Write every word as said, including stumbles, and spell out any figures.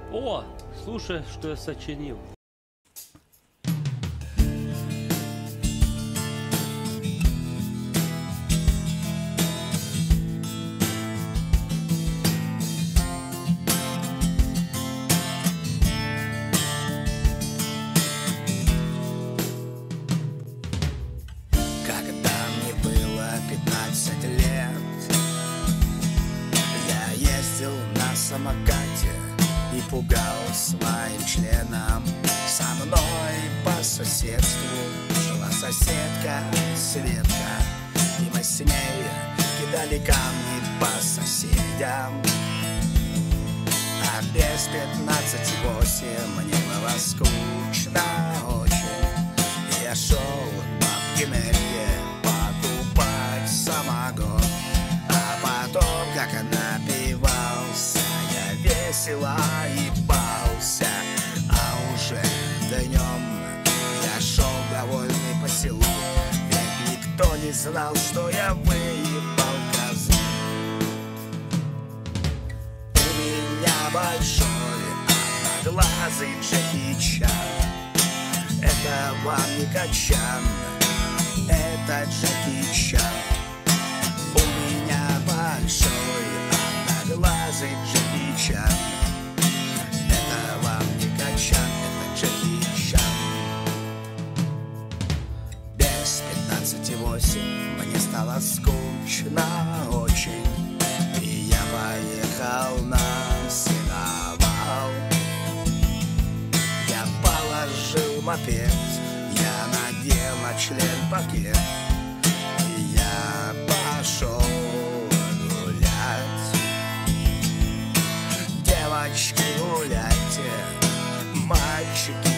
О, слушай, что я сочинил. Когда мне было пятнадцать лет, я ездил на самокате и пугал своим членом. Со мной по соседству жила соседка Светка, и мы с ней кидали камни по соседям. А без пятнадцати восемь мне было скучно очень, и я шел к бабке Нельке покупать самогон. А потом, как напивался, я весело ебался. А уже днем я шел довольный по селу, ведь никто не знал, что я выебал козу. У меня большой одноглазый Джеки Чан. Это вам не Качан, это Джеки Чан. У меня большой одноглазый Джеки Чан. Это вам не Качан, это Джеки Чан. Без пятнадцати восемь мне стало скучно очень, и я поехал на сеновал. Я положил мопед, я надел на член пакет, и я пошел гулять. Девочки, гуляйте, мальчики,